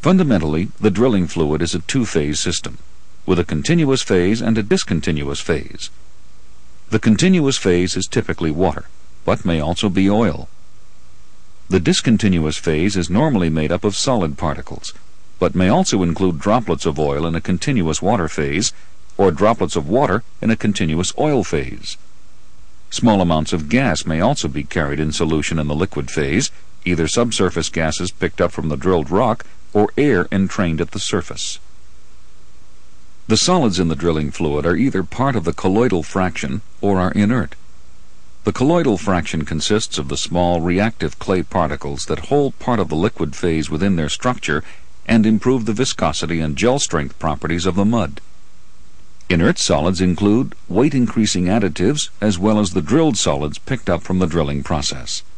Fundamentally, the drilling fluid is a two-phase system, with a continuous phase and a discontinuous phase. The continuous phase is typically water, but may also be oil. The discontinuous phase is normally made up of solid particles, but may also include droplets of oil in a continuous water phase, or droplets of water in a continuous oil phase. Small amounts of gas may also be carried in solution in the liquid phase, either subsurface gases picked up from the drilled rock or air entrained at the surface. The solids in the drilling fluid are either part of the colloidal fraction or are inert. The colloidal fraction consists of the small reactive clay particles that hold part of the liquid phase within their structure and improve the viscosity and gel strength properties of the mud. Inert solids include weight-increasing additives as well as the drilled solids picked up from the drilling process.